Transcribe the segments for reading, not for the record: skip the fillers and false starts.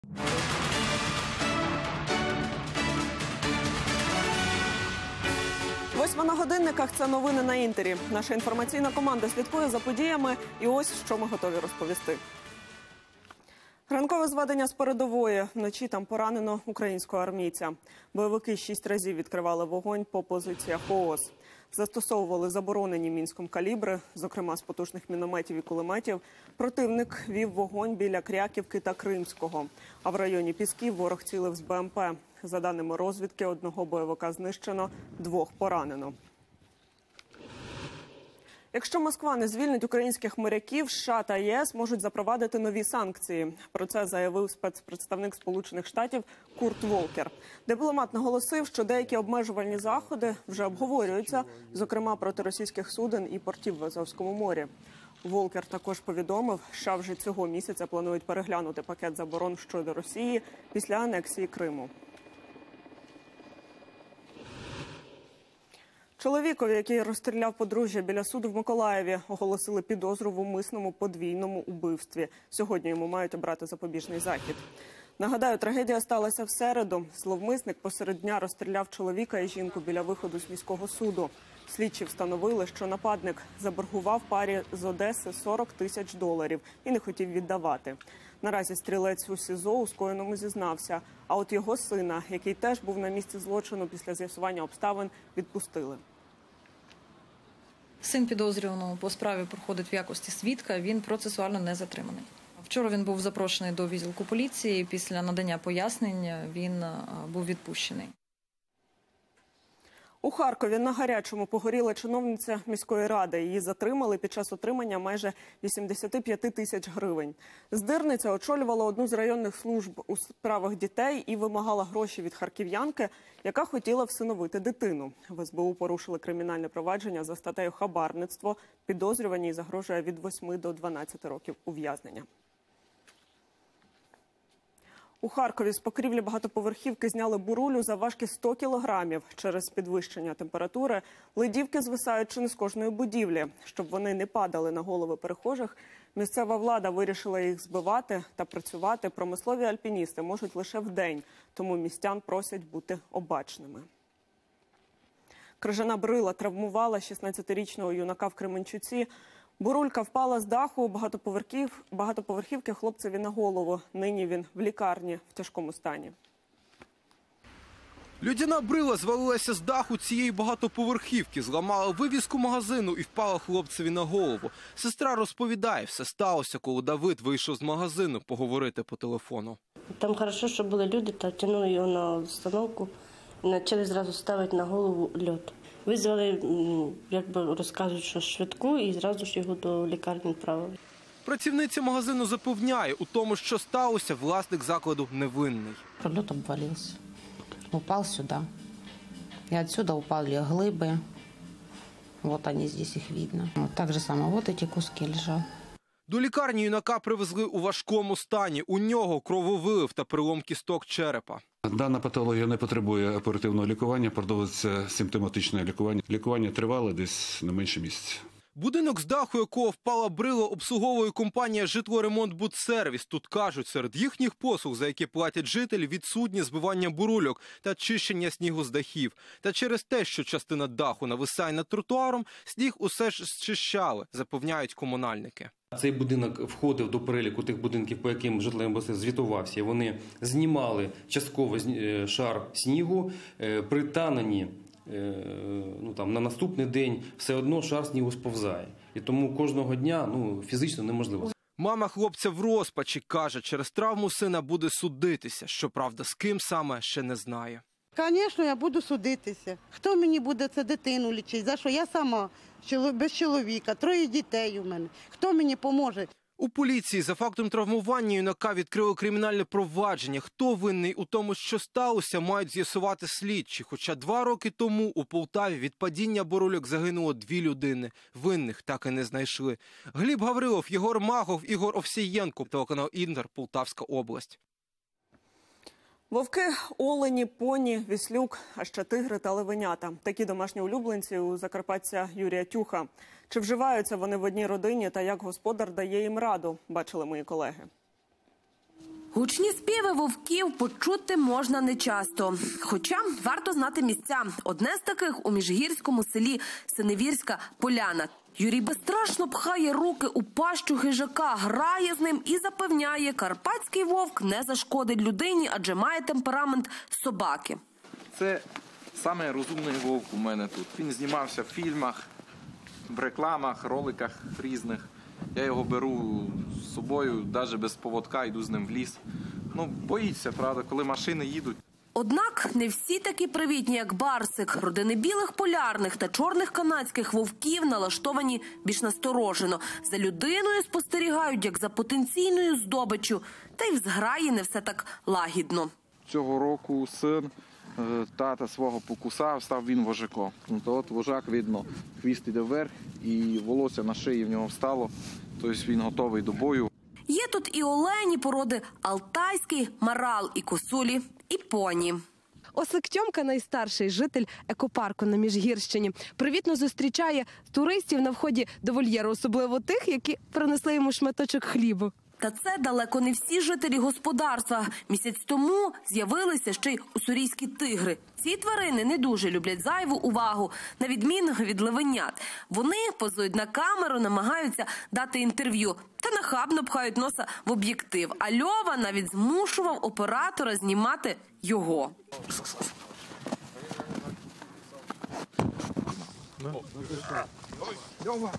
Восьма на годинниках – це новини на Інтері. Наша інформаційна команда слідкує за подіями, і ось що ми готові розповісти. Ранкове зведення з передової. Вночі там поранено українського армійця. Бойовики 6 разів відкривали вогонь по позиціях ООС. Застосовували заборонені Мінськом калібри, зокрема з потужних мінометів і кулеметів. Противник вів вогонь біля Кряківки та Кримського. А в районі Пісків ворог цілив з БМП. За даними розвідки, одного бойовика знищено, 2 поранено. Якщо Москва не звільнить українських моряків, США та ЄС можуть запровадити нові санкції. Про це заявив спецпредставник Сполучених Штатів Курт Волкер. Дипломат наголосив, що деякі обмежувальні заходи вже обговорюються, зокрема проти російських суден і портів в Азовському морі. Волкер також повідомив, що вже цього місяця планують переглянути пакет заборон щодо Росії після анексії Криму. Чоловікові, який розстріляв подружжя біля суду в Миколаєві, оголосили підозру в умисному подвійному убивстві. Сьогодні йому мають обрати запобіжний захід. Нагадаю, трагедія сталася в середу. Зловмисник посеред дня розстріляв чоловіка і жінку біля виходу з міського суду. Слідчі встановили, що нападник заборгував парі з Одеси $40 тисяч і не хотів віддавати. Наразі стрілець у СІЗО у скоєному зізнався, а от його сина, який теж був на місці злочину після з'ясування обставин, відпустили. Син підозрюваного по справі проходить в якості свідка, він процесуально не затриманий. Вчора він був запрошений до відділку поліції, після надання пояснень він був відпущений. У Харкові на гарячому погоріла чиновниця міської ради. Її затримали під час отримання майже 85 тисяч гривень. Здирниця очолювала одну з районних служб у справах дітей і вимагала гроші від харків'янки, яка хотіла всиновити дитину. В СБУ порушили кримінальне провадження за статтею «Хабарництво». Підозрюваній загрожує від 8 до 12 років ув'язнення. У Харкові з покрівлі багатоповерхівки зняли бурулю завважки 100 кілограмів. Через підвищення температури ледівки звисають чи не з кожної будівлі. Щоб вони не падали на голови перехожих, місцева влада вирішила їх збивати та працювати. Промислові альпіністи можуть лише вдень, тому містян просять бути обачними. Крижана брила травмувала 16-річного юнака в Кременчуці. Бурулька впала з даху багатоповерхівки хлопцеві на голову. Нині він в лікарні в тяжкому стані. Людяна брила звалилася з даху цієї багатоповерхівки, зламала вивіску магазину і впала хлопцеві на голову. Сестра розповідає, все сталося, коли Давид вийшов з магазину поговорити по телефону. Там хорошо, що були люди, та тягнули його на установку і почали зразу ставити на голову льод. Визвали, якби розказують, що швидку, і зразу ж його до лікарні відправили. Працівниця магазину запевняє, у тому, що сталося, власник закладу невинний. Пролет обвалився. Упав сюди. І відсюди упали глиби. Вот они здесь, їх видно. Вот так же само, вот эти куски лежать. До лікарні юнака привезли у важкому стані. У нього крововилив та перелом кісток черепа. Дана патологія не потребує оперативного лікування, продовжується симптоматичне лікування. Лікування тривале десь не менше місяця. Будинок, з даху якого впала брила, обслуговує компанія «Житлоремонтбудсервіс». Тут кажуть, серед їхніх послуг, за які платять жителі, відсутнє збивання бурульок та чищення снігу з дахів. Та через те, що частина даху нависає над тротуаром, сніг усе ж зчищали, запевняють комунальники. Цей будинок входив до переліку тих будинків, по яким житлоремонтбудсервіс звітувався. Вони знімали частково шар снігу, при таненні на наступний день все одно шар снігу сповзає. І тому кожного дня фізично неможливо. Мама хлопця в розпачі, каже, через травму сина буде судитися. Щоправда, з ким саме, ще не знає. Звісно, я буду судитися. Хто мені буде це дитину лічити? За що? Я сама, без чоловіка, 3 дітей у мене. Хто мені поможе? У поліції за фактом травмування юнака відкрили кримінальне провадження. Хто винний у тому, що сталося, мають з'ясувати слідчі. Хоча 2 роки тому у Полтаві від падіння бурульок загинуло 2 людини. Винних так і не знайшли. Гліб Гаврилов, Єгор Магов, Ігор Овсієнко. Телеканал «Інтер», Полтавська область. Вовки, олені, поні, віслюк, а ще тигри та левенята. Такі домашні улюбленці у закарпатця Юрія Тюха. Чи вживаються вони в одній родині та як господар дає їм раду, бачили мої колеги. Гучні співи вовків почути можна нечасто. Хоча варто знати місця. Одне з таких у міжгірському селі Синевірська Поляна. Юрій безстрашно пхає руки у пащу хижака, грає з ним і запевняє, карпатський вовк не зашкодить людині, адже має темперамент собаки. Це саме розумний вовк у мене тут. Він знімався в фільмах, в рекламах, роликах різних. Я його беру з собою, навіть без поводка, йду з ним в ліс. Боїться, правда, коли машини їдуть. Однак не всі такі привітні, як Барсик. Родини білих полярних та чорних канадських вовків налаштовані більш насторожено. За людиною спостерігають, як за потенційною здобиччю. Та й в зграї не все так лагідно. Цього року син тата свого покусав, став він вожаком. От вожак, видно, хвіст іде вверх і волосся на шиї в нього встало. Тобто він готовий до бою. Є тут і олені породи алтайський, марал, і косулі, і поні. Ослик Тьомка, найстарший житель екопарку на Міжгірщині, привітно зустрічає туристів на вході до вольєру, особливо тих, які принесли йому шматочок хлібу. Та це далеко не всі жителі господарства. Місяць тому з'явилися ще й уссурійські тигри. Ці тварини не дуже люблять зайву увагу, на відміну від левенят. Вони позують на камеру, намагаються дати інтерв'ю та нахабно пхають носа в об'єктив. А Льова навіть змушував оператора знімати його. Льова!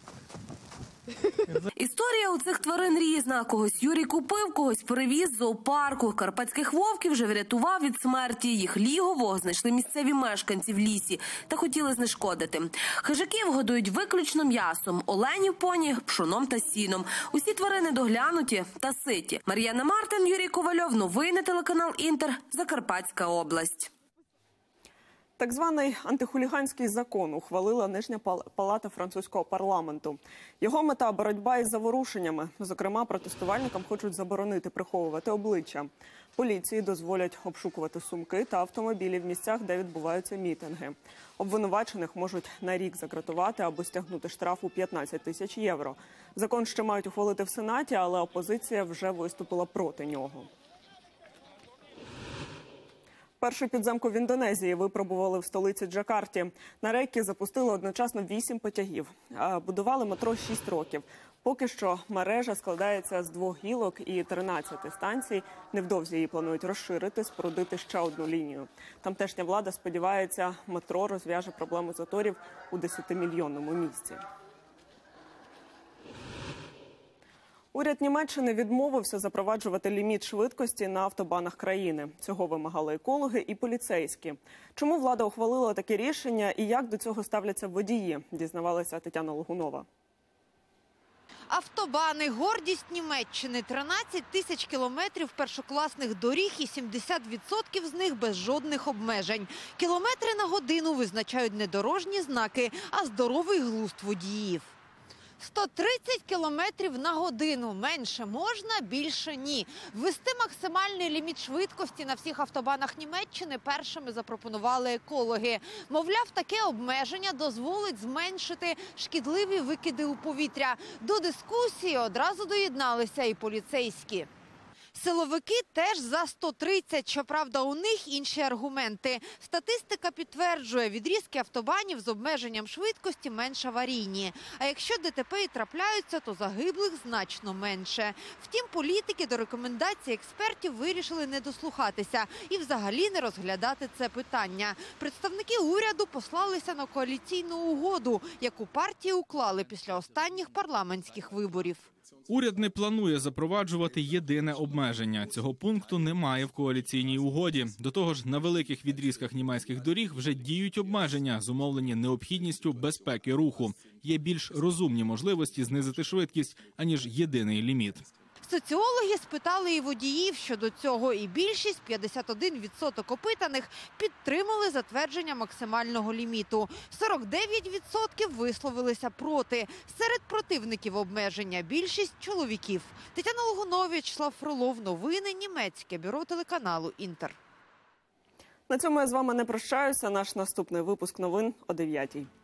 Історія у цих тварин різна. Когось Юрій купив, когось перевіз з зоопарку. Карпатських вовків вже врятував від смерті. Їх лігово знайшли місцеві мешканці в лісі та хотіли знешкодити. Хижаків годують виключно м'ясом, оленів, поні, пшоном та сіном. Усі тварини доглянуті та ситі. Мар'яна Мартин, Юрій Ковальов. Новини, телеканал Інтер. Закарпатська область. Так званий антихуліганський закон ухвалила Нижня палата французького парламенту. Його мета – боротьба із заворушеннями. Зокрема, протестувальникам хочуть заборонити приховувати обличчя. Поліції дозволять обшукувати сумки та автомобілі в місцях, де відбуваються мітинги. Обвинувачених можуть на рік загратувати або стягнути штраф у 15 тисяч євро. Закон ще мають ухвалити в Сенаті, але опозиція вже виступила проти нього. Першу підземку в Індонезії випробували в столиці Джакарті. На рейки запустили одночасно 8 потягів. Будували метро 6 років. Поки що мережа складається з 2 гілок і 13 станцій. Невдовзі її планують розширити, спорудити ще одну лінію. Тамтешня влада сподівається, метро розв'яже проблему заторів у 10-мільйонному місті. Уряд Німеччини відмовився запроваджувати ліміт швидкості на автобанах країни. Цього вимагали екологи і поліцейські. Чому влада ухвалила таке рішення і як до цього ставляться водії, дізнавалася Тетяна Логунова. Автобани – гордість Німеччини. 13 тисяч кілометрів першокласних доріг і 70% з них без жодних обмежень. Кілометри на годину визначають не дорожні знаки, а здоровий глузд водіїв. 130 кілометрів на годину. Менше можна, більше ні. Ввести максимальний ліміт швидкості на всіх автобанах Німеччини першими запропонували екологи. Мовляв, таке обмеження дозволить зменшити шкідливі викиди у повітря. До дискусії одразу доєдналися і поліцейські. Силовики теж за 130, щоправда, у них інші аргументи. Статистика підтверджує, відрізки автобанів з обмеженням швидкості менш аварійні. А якщо ДТП і трапляються, то загиблих значно менше. Втім, політики до рекомендацій експертів вирішили не дослухатися і взагалі не розглядати це питання. Представники уряду послалися на коаліційну угоду, яку партії уклали після останніх парламентських виборів. Уряд не планує запроваджувати єдине обмеження. Цього пункту немає в коаліційній угоді. До того ж, на великих відрізках німецьких доріг вже діють обмеження, зумовлені необхідністю безпеки руху. Є більш розумні можливості знизити швидкість, аніж єдиний ліміт. Соціологи спитали і водіїв щодо цього, і більшість, 51% опитаних, підтримали затвердження максимального ліміту. 49% висловилися проти. Серед противників обмеження більшість чоловіків. Тетяна Логунова, В'ячеслав Фролов. Новини. Німецьке бюро телеканалу «Інтер». На цьому я з вами не прощаюся. Наш наступний випуск новин о 9-й.